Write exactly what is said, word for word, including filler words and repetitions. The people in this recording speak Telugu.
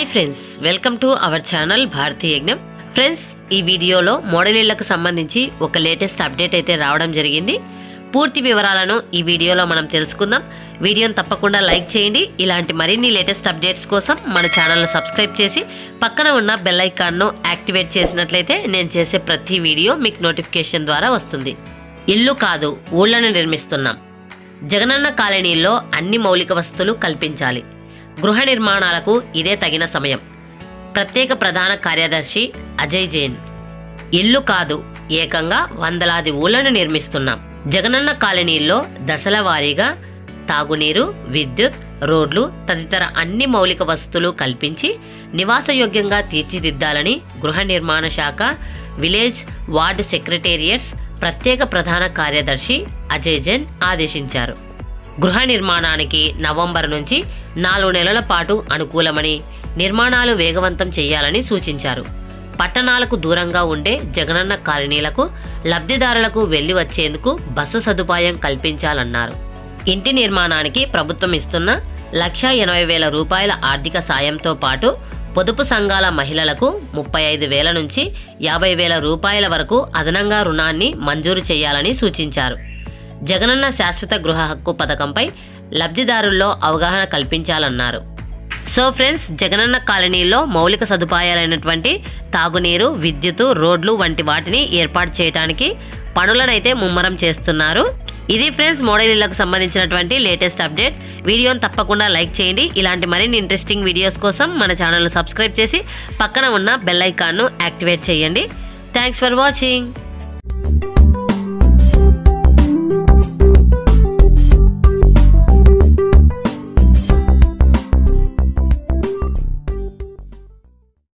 Friends, welcome to our channel Bharati Yagnam. Friends, ఈ వీడియోలో మోడల్ ఇళ్లకు సంబంధించి ఒక లేటెస్ట్ అప్డేట్ అయితే రావడం జరిగింది. పూర్తి వివరాలను ఈ వీడియోలో మనం తెలుసుకుందాం. వీడియోని తప్పకుండా లైక్ చేయండి. ఇలాంటి మరిన్ని లేటెస్ట్ అప్డేట్స్ కోసం మన ఛానల్ను సబ్స్క్రైబ్ చేసి పక్కన ఉన్న బెల్ ఐకాన్ను యాక్టివేట్ చేసినట్లయితే నేను చేసే ప్రతి వీడియో మీకు నోటిఫికేషన్ ద్వారా వస్తుంది. ఇల్లు కాదు, ఊళ్ళను నిర్మిస్తున్నాం. జగనన్న కాలనీల్లో అన్ని మౌలిక వసతులు కల్పించాలి. గృహ నిర్మాణాలకు ఇదే తగిన సమయం. ప్రత్యేక ప్రధాన కార్యదర్శి అజయ్ జైన్. ఇల్లు కాదు, ఏకంగా వందలాది ఊళ్ళను నిర్మిస్తున్నాం. జగనన్న కాలనీల్లో దశల వారీగా తాగునీరు, విద్యుత్, రోడ్లు తదితర అన్ని మౌలిక వసతులు కల్పించి నివాసయోగ్యంగా తీర్చిదిద్దాలని గృహ నిర్మాణ శాఖ, విలేజ్, వార్డు సెక్రటేరియట్స్ ప్రత్యేక ప్రధాన కార్యదర్శి అజయ్ జైన్ ఆదేశించారు. గృహ నిర్మాణానికి నవంబర్ నుంచి నాలుగు నెలల పాటు అనుకూలమని, నిర్మాణాలు వేగవంతం చేయాలని సూచించారు. పట్టణాలకు దూరంగా ఉండే జగనన్న కాలనీలకు లబ్ధిదారులకు వెళ్లి వచ్చేందుకు బస్సు సదుపాయం కల్పించాలన్నారు. ఇంటి నిర్మాణానికి ప్రభుత్వం ఇస్తున్న లక్ష ఎనభై వేల రూపాయల ఆర్థిక సాయంతో పాటు పొదుపు సంఘాల మహిళలకు ముప్పై ఐదు వేల నుంచి యాభై వేల రూపాయల వరకు అదనంగా రుణాన్ని మంజూరు చేయాలని సూచించారు. జగనన్న శాశ్వత గృహ హక్కు పథకంపై లబ్ధిదారుల్లో అవగాహన కల్పించాలన్నారు. సో ఫ్రెండ్స్, జగనన్న కాలనీలో మౌలిక సదుపాయాలైనటువంటి తాగునీరు, విద్యుత్, రోడ్లు వంటి వాటిని ఏర్పాటు చేయడానికి పనులనైతే ముమ్మరం చేస్తున్నారు. ఇది ఫ్రెండ్స్ మోడల్ ఇళ్లకు సంబంధించినటువంటి లేటెస్ట్ అప్డేట్. వీడియోని తప్పకుండా లైక్ చేయండి. ఇలాంటి మరిన్ని ఇంట్రెస్టింగ్ వీడియోస్ కోసం మన ఛానల్ను సబ్స్క్రైబ్ చేసి పక్కన ఉన్న బెల్ ఐకాన్ను యాక్టివేట్ చేయండి. Thanks for watching.